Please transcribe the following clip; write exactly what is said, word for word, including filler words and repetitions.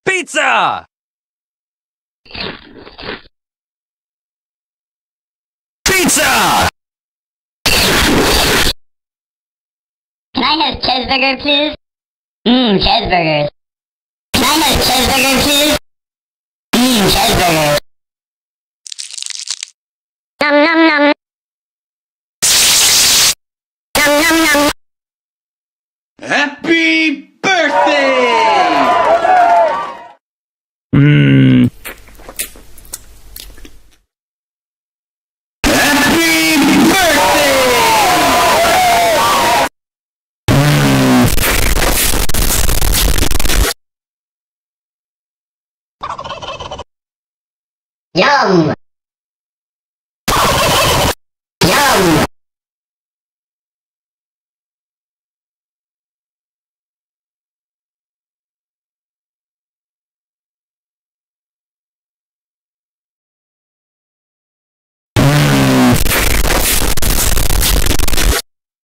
Pizza! Pizza! Can I have cheeseburger, please? Mmm, cheeseburgers. Can I have cheeseburger, please? Mmm, cheeseburgers. Nom nom nom. Nom nom nom. Happy birthday! Mmm. Happy birthday! Yum!